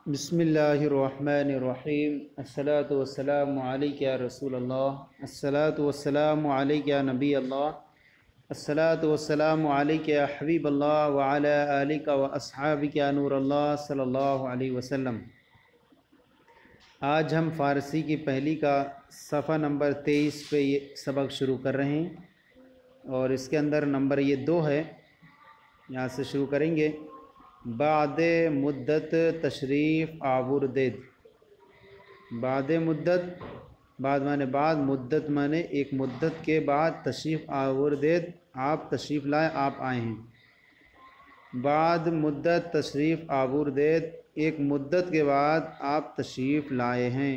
بسم اللہ الرحمن الرحیم الصلاۃ والسلام علیک یا رسول اللہ الصلاۃ والسلام علیک یا نبی اللہ الصلاۃ والسلام علیک یا حبیب اللہ وعلی آلک و اصحابک یا نور اللہ صلی اللہ علیہ وسلم۔ آج ہم فارسی کی پہلی کا صفحہ نمبر 23 پہ یہ سبق شروع کر رہے ہیں اور اس کے اندر نمبر یہ 2 ہے، یہاں سے شروع کریں گے۔ بعد مدت تشریف آوردید، بعد مدت، بعد معنی بعد، مدت معنی ایک مدت کے بعد، تشریف آوردید آپ تشریف لائے، آپ آئے ہیں۔ بعد مدت تشریف آوردید ایک مدت کے بعد آپ تشریف لائے ہیں۔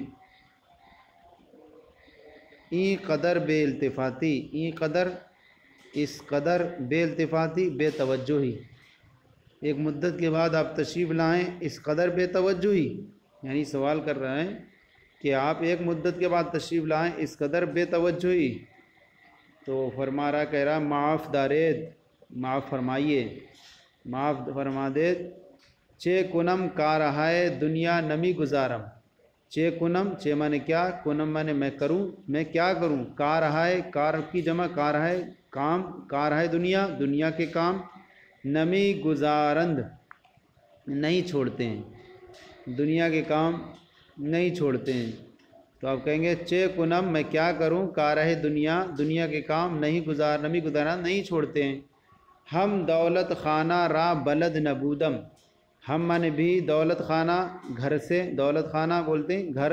این قدر بے التفاتی، این قدر اس قدر، بے التفاتی بے توجہی، ایک مدت کے بعد آپ تشریف لائیں اس قدر بے توجہی، یعنی سوال کر رہے ہیں کہ آپ ایک مدت کے بعد تشریف لائیں اس قدر بے توجہی، تو فرما رہا کہہ رہا معاف دارید، معاف فرمائیے، معاف فرما دید۔ چے کنم کارہائے دنیا نمی گزارم، چے کنم، چے مانے کیا، کنم مانے میں کروں، میں کیا کروں، کارہائے، کار کی جمع کارہائے کام، کارہائے دنیا، دنیا کے کام، نمی گزارند نہیں چھوڑتے ہیں، دنیا کے کام نہیں چھوڑتے ہیں، تو آپ کہیں گے چے کنم میں کیا کروں، کارہ دنیا، دنیا کے کام نہیں نمی گزارند نہیں چھوڑتے ہیں۔ ہم دولت خانہ را بلد نبودم، ہم مانے بھی دولت خانہ گھر سے، دولت خانہ بولتے ہیں گھر،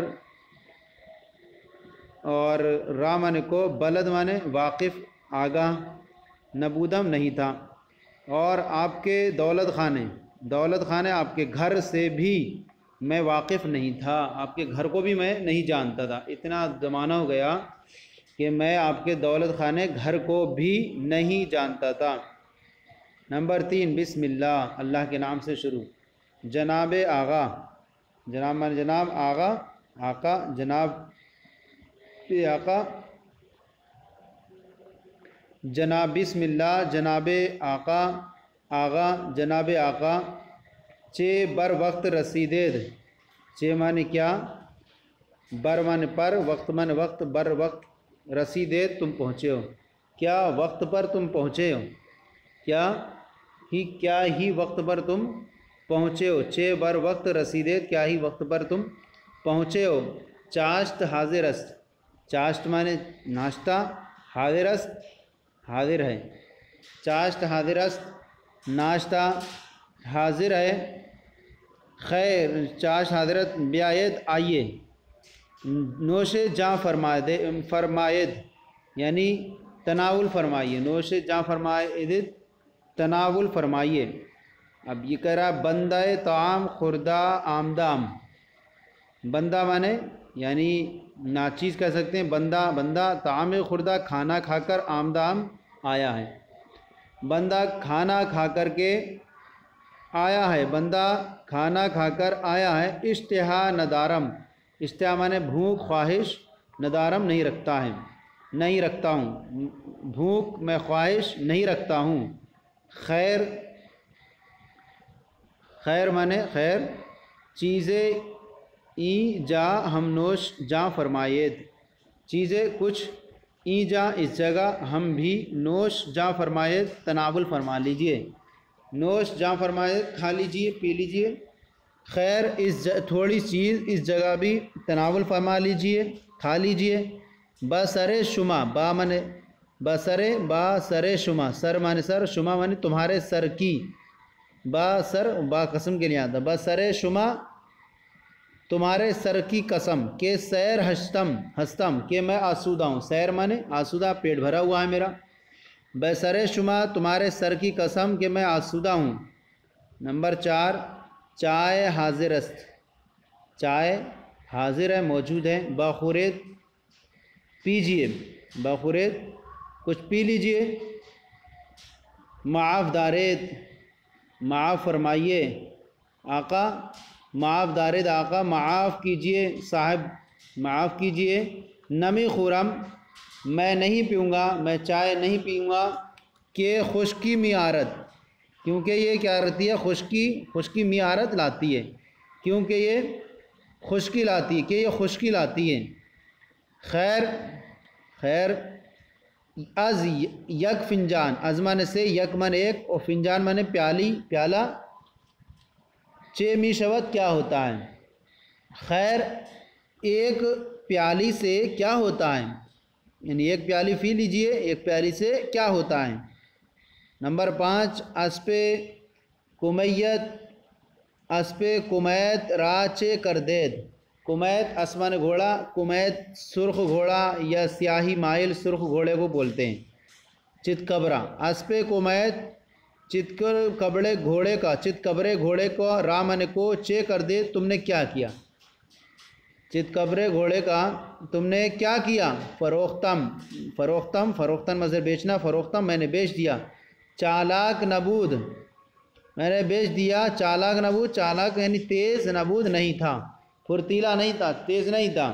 اور را مانے کو، بلد مانے واقف آگاہ، نبودم نہیں تھا، اور آپ کے دولت خانے آپ کے گھر سے بھی میں واقف نہیں تھا، آپ کے گھر کو بھی میں نہیں جانتا تھا، اتنا زمانہ ہو گیا کہ میں آپ کے دولت خانے گھر کو بھی نہیں جانتا تھا۔ نمبر 3 بسم اللہ، اللہ کے نام سے شروع۔ جناب آغا، جناب مانے جناب، آغا آقا، جناب آقا، جناب بسم اللہ، جناب آقا، آغا، جناب آقا۔ چے بر وقت رسیدید، چے معنی کیا، بر معنی پر، وقت معنی وقت، بر وقت رسیدید تم پہنچے ہو، کیا وقت پر تم پہنچے ہو، کیا ہی وقت پر تم پہنچے ہو، چے بر وقت رسیدید کیا ہی وقت پر تم پہنچے ہو۔ چاشت حاضر است، چاشت معنی ناشتہ، حاضر است حاضر ہے، چاشت حاضر است ناشتہ حاضر ہے، خیر چاشت حاضرت بیاید آئیے، نوش جاں فرمائید یعنی تناول فرمائیے، نوش جاں فرمائید تناول فرمائیے۔ اب یہ کہہ رہا بندہ طعام خوردہ آمدام، بندہ مانے یعنی ناچیز کہہ سکتے ہیں، بندہ طعام خوردہ کھانا کھا کر، آمدام آیا ہے، بندہ کھانا کھا کر کے آیا ہے، بندہ کھانا کھا کر آیا ہے۔ اشتہا ندارم، اشتہا مانے بھوک خواہش، ندارم نہیں رکھتا ہے، نہیں رکھتا ہوں، بھوک میں خواہش نہیں رکھتا ہوں۔ خیر، خیر مانے خیر، چیزیں ای جا ہم نوش جاں فرمائید، چیزیں کچھ، ای جا اس جگہ، ہم بھی نوش جاں فرمائید تناول فرما لیجئے، نوش جاں فرمائید کھا لیجئے، پی لیجئے۔ خیر اس تھوڑی چیز اس جگہ بھی تناول فرما لیجئے، کھا لیجئے۔ بسر شما، با مانے بسر، با سر شما، سر مانے سر، شما مانے تمہارے سر کی، با سر با قسم کے لیے آتا، بسر شما تمہارے سر کی قسم، کہ سیر ہستم کہ میں آسودہ ہوں، سیر مانے آسودہ، پیٹ بھرا ہوا ہے میرا، بسر شما تمہارے سر کی قسم کہ میں آسودہ ہوں۔ نمبر 4 چائے حاضر است، چائے حاضر ہے، موجود ہے، بخورید پیجئے، بخورید کچھ پی لیجئے۔ معاف دارید معاف فرمائیے، آقا معاف دارید آقا معاف کیجئے، صاحب معاف کیجئے۔ نمی خورم میں نہیں پیوں گا، میں چائے نہیں پیوں گا، کہ خشکی میارت کیونکہ یہ کیا رہتی ہے، خشکی میارت لاتی ہے، کیونکہ یہ خشکی لاتی ہے، کہ یہ خشکی لاتی ہے۔ خیر خیر از یک فنجان، از معنی سے، یک معنی ایک، اور فنجان معنی پیالی پیالہ، چے می شود کیا ہوتا ہے؟ خیر ایک پیالی سے کیا ہوتا ہے، یعنی ایک پیالی پی لیجئے، ایک پیالی سے کیا ہوتا ہے۔ نمبر 5 اسپِ کمیت، اسپِ کمیت را چے کردید۔ کمیت اسمان گھوڑا، کمیت سرخ گھوڑا یا سیاہی مائل سرخ گھوڑے کو بولتے ہیں۔ چت کبرا، اسپِ کمیت چت کبڑے گھوڑے کا، چت کبرے گھوڑے کو، را من کو، چے کر دے تم نے کیا کیا۔ چت کبرے گھوڑے کا تم نے کیا کیا۔ فروختم، فروختم فروختن مظہر بیچنا، فروختم میں نے بیچ دیا۔ چالاک نبود، میں نے بیچ دیا۔ چالاک نبود، چالاک یعنی تیز، نبود نہیں تھا، پھرتیلا نہیں تھا، تیز نہیں تھا۔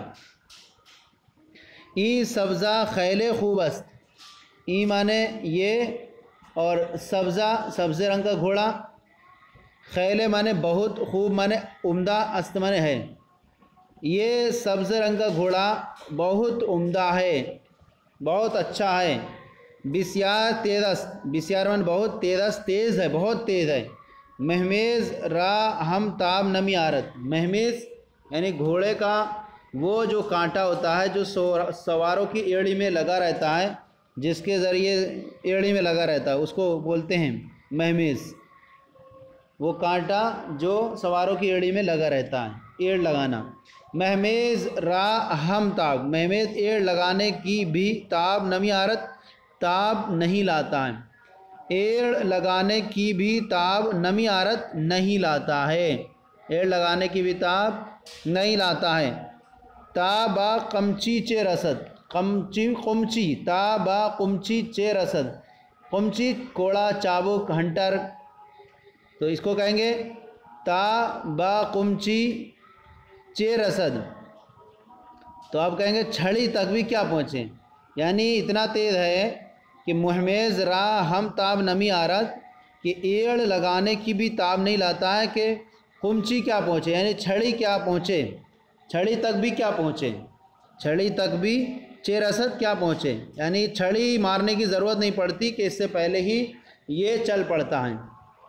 ای سبزہ خیل خوب است، ای مانے یہ، اور سبزہ سبز رنگ کا گھوڑا، خیل مانے بہت، خوب مانے عمدہ، است مانے ہے۔ یہ سبز رنگ کا گھوڑا بہت عمدہ ہے، بہت اچھا ہے۔ بسیار تیز است، بسیار مانے بہت، تیز است تیز ہے، بہت تیز ہے۔ مہمیز را ہم تاب نمی آرت، مہمیز یعنی گھوڑے کا وہ جو کانٹا ہوتا ہے جو سواروں کی ایڑی میں لگا رہتا ہے، جس کے ذریعے ایڑی میں لگا رہتا ہے، اس کو بولتے ہیں مہمیز۔ وہ کانٹا جو سواروں کی ایڑی میں لگا رہتا ہے، ایڑ لگانا۔ مہمیز را ہم تاب، مہمیز ایڑ لگانے کی بھی، تاب نمی آرت تاب نہیں لاتا ہے، ایڑ لگانے کی بھی تاب نمی آرت نہیں لاتا ہے، ایڑ لگانے کی بھی تاب نہیں لاتا ہے۔ تا با قمچی چے رسد، قمچی قمچی، تا با قمچی چے رسد، قمچی کوڑا، چابک، ہنٹر، تو اس کو کہیں گے تا با قمچی چے رسد، تو آپ کہیں گے چھڑی تک بھی کیا پہنچے، یعنی اتنا تیز ہے کہ مہمیز را ہم تاب نمی آرت، کہ ایڑ لگانے کی بھی تاب نہیں لاتا ہے، کہ قمچی کیا پہنچے، یعنی چھڑی کیا پہنچے، چھڑی تک بھی کیا پہنچے، چھڑی تک بھی چے رسد کیا پہنچے، یعنی چھڑی مارنے کی ضرورت نہیں پڑتی کہ اس سے پہلے ہی یہ چل پڑتا ہے۔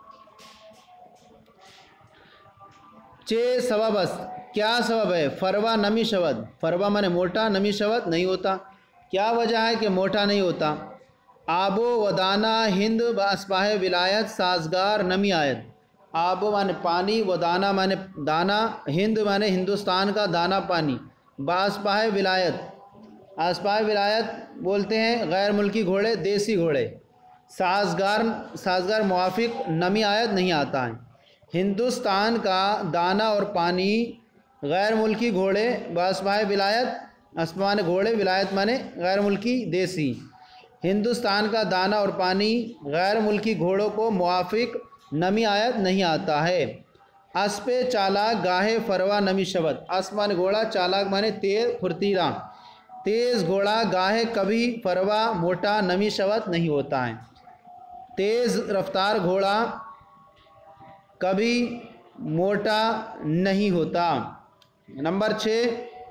چے سبب است، کیا سبب ہے، فروا نمی شود، فروا مانے موٹا، نمی شود نہیں ہوتا، کیا وجہ ہے کہ موٹا نہیں ہوتا۔ آب و دانہ ہند باسپاہ ولایت سازگار نمی آید، آب مانے پانی، و دانہ مانے دانہ، ہند مانے ہندوستان کا دانہ پانی، باسپاہ ولایت، اسپاہ ولایت بولتے ہیں غیر ملکی گھوڑے، دیسی گھوڑے۔ سازگار، سازگار موافق، نمی آید نہیں آتا ہے، ہندوستان کا دانہ اور پانی، غیر ملکی گھوڑے، باسپاہ ولایت، اسپاہ گھوڑے، ولایت مانے غیر ملکی دیسی، ہندوستان کا دانہ اور پانی غیر ملکی گھوڑوں کو موافق نمی آید نہیں آتا ہے۔ اسپِ چالاک گاہے فروا نمی شود، اسپ مانے گھوڑا، چالاک مانے تیز، پھرتیلا، تیز گھوڑا گاہے کبھی، فروا موٹا، نمی شود نہیں ہوتا ہے، تیز رفتار گھوڑا کبھی موٹا نہیں ہوتا۔ نمبر 6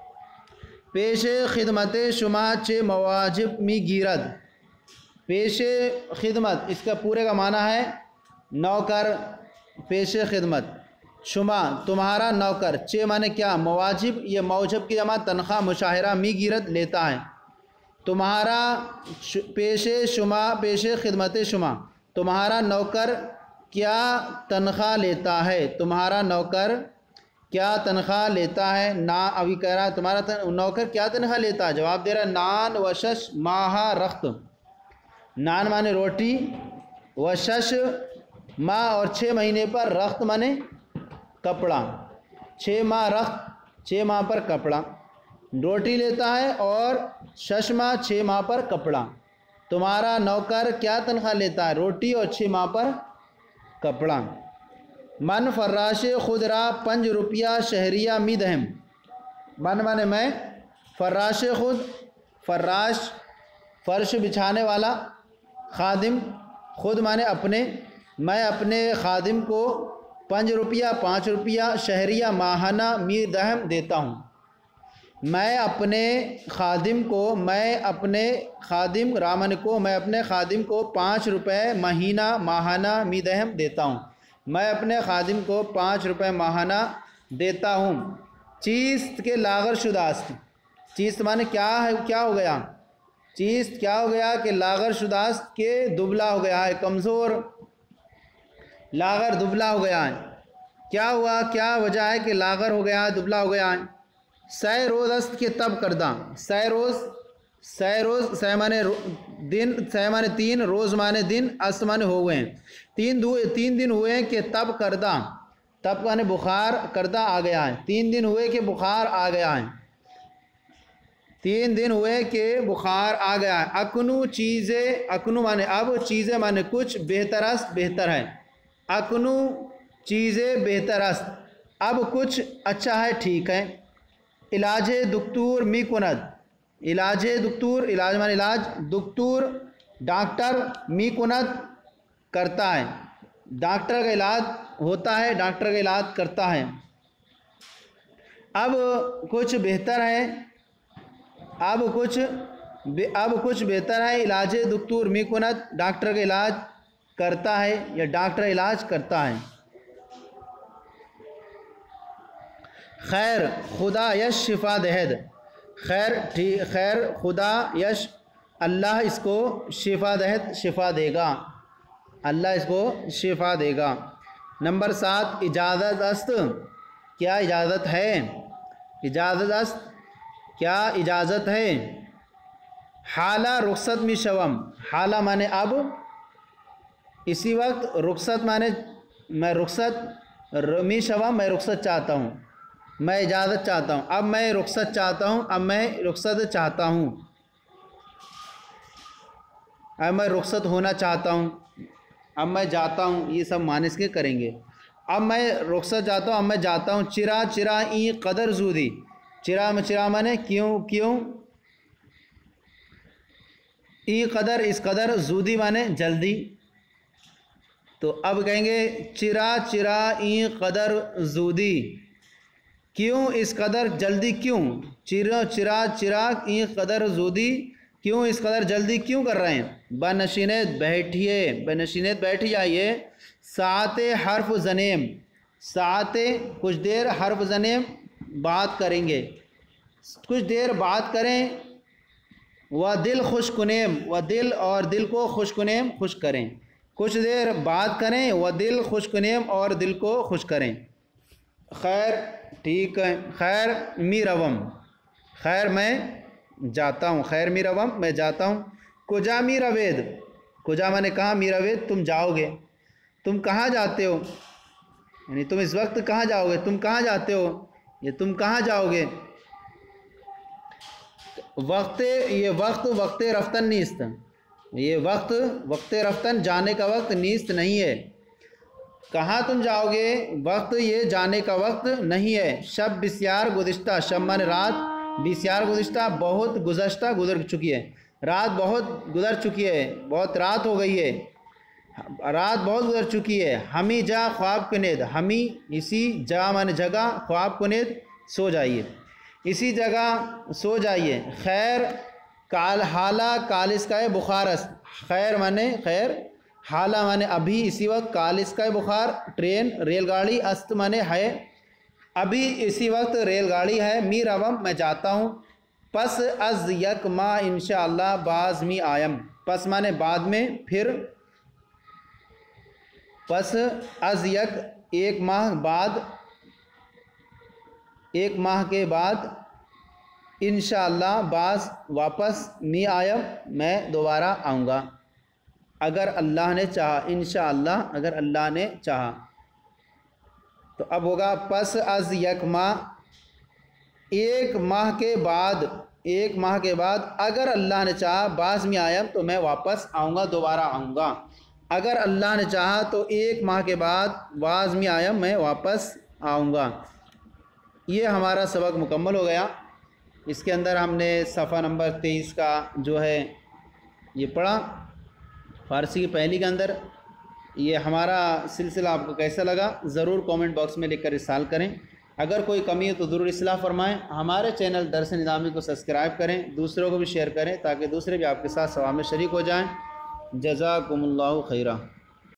پیش خدمت شما چے مواجب می گیرد، پیش خدمت اس کا پورے کا معنی ہے نوکر، پیش خدمت، شما تمہارا نوکر، چے معنی کیا، مواجب، یہ موجب کی جمع تنخواہ مشاہرہ، می گیرد لیتا ہے، تمہارا پیش شما، پیش خدمت شما، تمہارا نوکر کیا تنخواہ لیتا ہے، تمہارا نوکر کیا تنخواہ لیتا ہے، نا ابھی کہہ رہا ہے تمہارا نوکر کیا تنخواہ لیتا ہے، جواب دے رہا ہے نان و شش ماہا رخت، نان مانے روٹی، و شش ماہ اور 6 مہینے پر، رخت مانے کپڑا، 6 ماہ رخت، 6 ماہ پر کپڑا، روٹی لیتا ہے، اور 6 ماہ 6 ماہ پر کپڑا، تمہارا نوکر کیا تنخواہ لیتا ہے، روٹی اور 6 ماہ پر کپڑا۔ من فراش خود را 5 روپیہ شہریہ می دہم، من مانے میں، فراش خود، فراش فرش بچھانے والا، خادم خود مانے اپنے، میں اپنے خادم کو 5 روپیہ 5 روپیہ شہریہ ماہانہ می دہم دیتا ہوں۔ میں اپنے خادم رامن کو میں اپنے خادم کو 5 روپے ماہانہ می دہم دیتا ہوں۔ میں اپنے خادم کو 5 روپے ماہانہ دیتا ہوں۔ چیست کے لاغر شداست، چیست مانے کیا ہو گیا، چیست کیا ہو گیا کہ لاغر شداست کے دبلا ہو گیا ہے، کمزور، لاغر دبلا ہو گیا ہے۔ کیا ہوا، کیا وجہ ہے کہ لاغر ہو گیا ہے، دبلا ہو گیا ہے؟ سہ روز است کے تب کردہ، سہ روز سہ مانے دن، سہ مانے 3، روز مانے دن، است مانے ہو گئے ہیں، 3 دن ہوئے ہیں کہ تب کردہ، تب مانے بخار، کردہ آ گیا ہے، 3 دن ہوئے کہ بخار آ گیا ہے، 3 دن ہوئے کہ بخار آ گیا ہے۔ اکنو چیزیں، اکنو مانے اب، چیزیں مانے کچھ، بہتر است بہتر ہے، اکنو چیزیں بہتر است، اب کچھ اچھا ہے، ٹھیک ہے۔ علاج دکتور می کند، علاج دکتور، علاج مانے علاج، دکتور ڈاکٹر، می کند کرتا ہے، ڈاکٹر کا علاج ہوتا ہے، ڈاکٹر کا علاج کرتا ہے۔ اب کچھ بہتر ہے، اب کچھ بہتر ہے، علاج دکتور می کند، ڈاکٹر کا علاج کرتا ہے یا ڈاکٹر علاج کرتا ہے۔ خیر خدا یش شفا دہد، خیر خدا یش، اللہ اس کو شفا دہد، شفا دے گا، اللہ اس کو شفا دے گا۔ نمبر 7 اجازت است، کیا اجازت ہے، اجازت است کیا اجازت ہے۔ حالہ رخصت می شوم، حالہ مانے اب، اسی وقت، رخصت مانے میں رخصت، می شوم میں رخصت چاہتا ہوں، میں اجازت چاہتا ہوں، اب میں رخصت چاہتا ہوں، اب میں رخصت چاہتا ہوں، اب میں رخصت ہونا چاہتا ہوں، اب میں جاتا ہوں، یہ سب معنی اس کے کریں گے۔ اب میں رخصت چاہتا ہوں، اب میں جاتا ہوں۔ چرا این قدر زودی، چرا مانے کیوں، ای قدر اس قدر، زودی مانے جلدی، تو اب کہیں گے چرا این قدر زودی، کیوں اس قدر جلدی، کیوں، چرا این قدر زودی، کیوں اس قدر جلدی کیوں کر رہے ہیں۔ بنشینت بیٹھ جائیے۔ ساعت حرف زنیم، ساعت کچھ دیر، حرف زنیم بات کریں گے، کچھ دیر بات کریں۔ و دل خوش کنیم، و دل اور دل کو خوش کنیم خوش کریں، کچھ دیر بات کریں، و دل خوش کنیم اور دل کو خوش کریں۔ خیر ٹھیک ہے، خیر می روم، خیر میں جاتا ہوں، خیر می روم میں جاتا ہوں۔ کجا می روید، کجا میں نے کہا، می روید تم جاؤ گے، تم کہاں جاتے ہو، یعنی تم اس وقت کہاں جاؤ گے، تم کہاں جاتے ہو، یہ تم کہاں جاؤ گے۔ یہ وقت رفتن نیست، یہ وقت رفتن جانے کا وقت نیست نہیں ہے، کہاں تم جاؤ گے، وقت یہ جانے کا وقت نہیں ہے۔ شب بسیار گزشتہ، شب مانے رات، بسیار گزشتہ بہت گزشتہ گزر چکی ہے، رات بہت گزر چکی ہے، بہت رات ہو گئی ہے، رات بہت گزر چکی ہے۔ ہمی جا خواب کنید، ہمی اسی جگہ مانے جگہ، خواب کنید سو جائیے، اسی جگہ سو جائیے۔ خیر حالہ کالس کا بخار است، خیر مانے خیر، حالہ مانے ابھی، اسی وقت، کالس کا بخار ٹرین ریل گاڑی، است مانے ہے، ابھی اسی وقت ریل گاڑی ہے۔ می روم میں جاتا ہوں۔ پس از یک ماہ انشاءاللہ باز می آیم، پس مانے بعد میں، پھر، پس از یک ایک ماہ بعد، ایک ماہ کے بعد، انشاءاللہ باز واپس، می آیم میں دوبارہ آؤں گا، اگر اللہ نے چاہا، انشاءاللہ اگر اللہ نے چاہا۔ تو اب ہوگا پس از یک ماہ، ایک ماہ کے بعد، ایک ماہ کے بعد، اگر اللہ نے چاہا، باز میں آیم تو میں واپس آؤں گا، دوبارہ آؤں گا، اگر اللہ نے چاہا تو ایک ماہ کے بعد، باز میں آیم میں واپس آؤں گا۔ یہ ہمارا سبق مکمل ہو گیا۔ اس کے اندر ہم نے صفحہ نمبر 23 کا جو ہے یہ پڑھا، فارسی کی پہلی کے اندر یہ ہمارا سلسلہ آپ کو کیسا لگا ضرور کامنٹ باکس میں لکھ کر ارسال کریں. اگر کوئی کمی ہے تو ضرور اصلاح فرمائیں. ہمارے چینل درس نظامی کو سبسکرائب کریں, دوسروں کو بھی شیئر کریں تاکہ دوسرے بھی آپ کے ساتھ ثواب میں شریک ہو جائیں. جزاکم اللہ خیرہ.